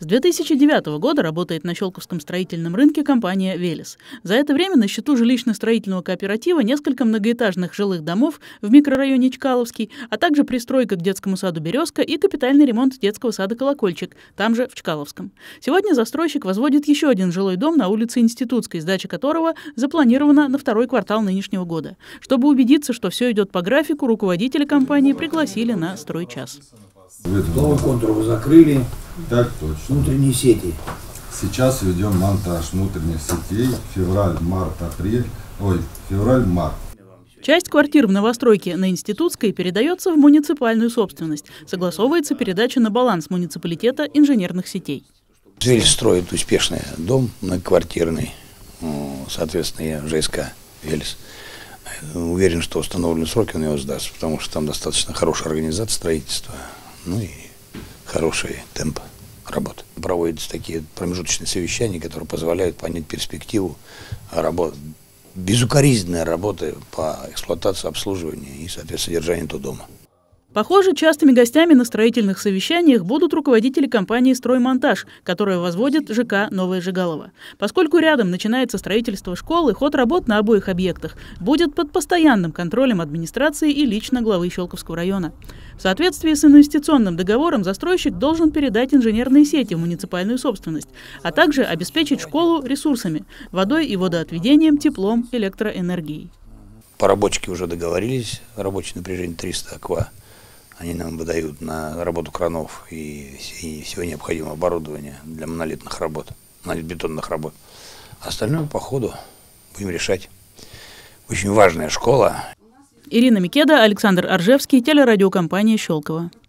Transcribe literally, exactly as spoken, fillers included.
С две тысячи девятого года работает на Щелковском строительном рынке компания «Велес». За это время на счету жилищно-строительного кооператива несколько многоэтажных жилых домов в микрорайоне Чкаловский, а также пристройка к детскому саду «Березка» и капитальный ремонт детского сада «Колокольчик», там же в Чкаловском. Сегодня застройщик возводит еще один жилой дом на улице Институтской, сдача которого запланирована на второй квартал нынешнего года. Чтобы убедиться, что все идет по графику, руководители компании пригласили на стройчас. Новый контур вы закрыли. Так точно. Внутренние сети. Сейчас ведем монтаж внутренних сетей. Февраль, март, апрель. Ой, февраль, март. Часть квартир в новостройке на Институтской передается в муниципальную собственность. Согласовывается передача на баланс муниципалитета инженерных сетей. Велес строит успешный дом многоквартирный. Соответственно, я ЖСК «Велес». Уверен, что установленные сроки он его сдаст, потому что там достаточно хорошая организация строительства, ну и хороший темп работы. Проводятся такие промежуточные совещания, которые позволяют понять перспективу работы, безукоризненной работы по эксплуатации, обслуживанию и, соответственно, содержанию этого дома. Похоже, частыми гостями на строительных совещаниях будут руководители компании «Строймонтаж», которая возводит ЖК «Новое Жигалово». Поскольку рядом начинается строительство школы, ход работ на обоих объектах будет под постоянным контролем администрации и лично главы Щелковского района. В соответствии с инвестиционным договором застройщик должен передать инженерные сети в муниципальную собственность, а также обеспечить школу ресурсами – водой и водоотведением, теплом, электроэнергией. Поработчики уже договорились, рабочее напряжение триста аква. Они нам выдают на работу кранов и всего необходимого оборудования для монолитных работ, монолитбетонных работ. Остальное по ходу будем решать. Очень важная школа. Ирина Микеда, Александр Аржевский, телерадиокомпания «Щелково».